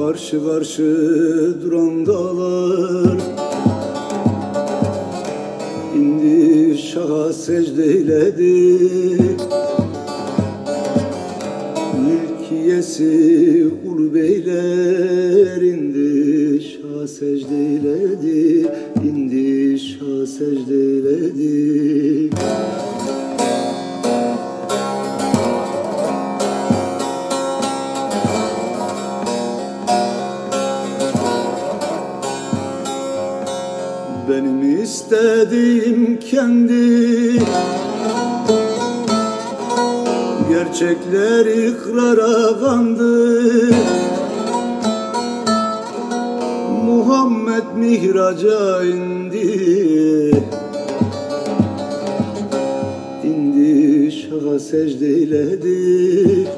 Karşı karşı duran dağlar indi şaha secdeyledi. Mülkiyesi ulu beyler indi şaha secdeyledi, indi şaha secdeyledi. Benim istediğim kendi, gerçekler ikrara kandı. Muhammed mihraca indi, indi şaha secdeyledi,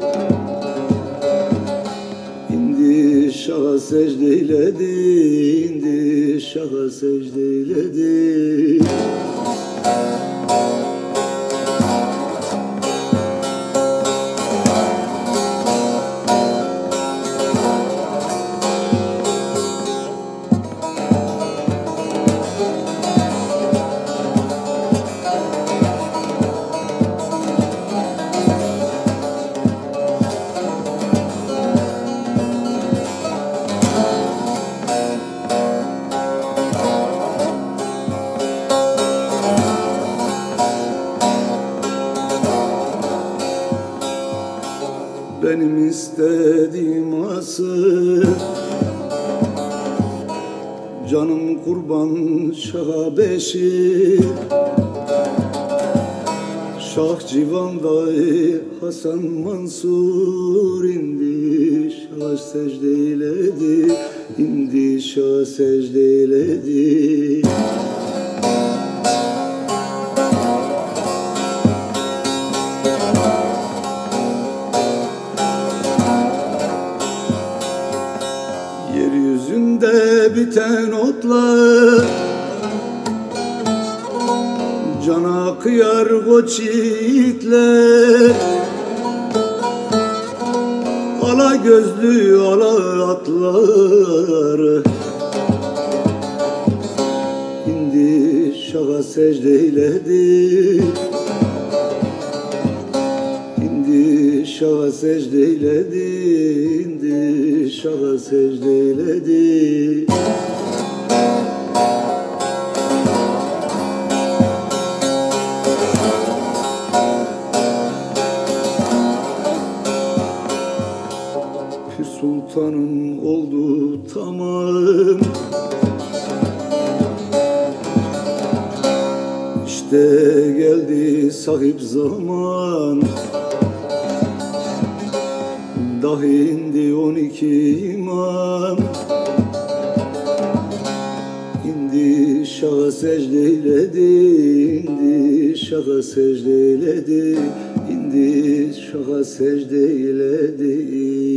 indi şaha secdeyledi, indi şaha secdeyledi. Benim istediğim asıl, canım kurban Şah Beşir. Şah Civan'dayı Hasan Mansur indi şah secdeyledi, indi şah secdeyledi. Yeryüzünde biten otlar cana kıyar koç yiğitler. Ala gözlü ala atlar indi şaha secdeyledi, indi şaha secdeyledi, indi şaha secdeyledi. Pir sultanım oldu tamam, İşte geldi sahip zaman. Dahi indi 12 imam, indi şaha secdeyledi, indi şaha secdeyledi, indi şaha secdeyledi.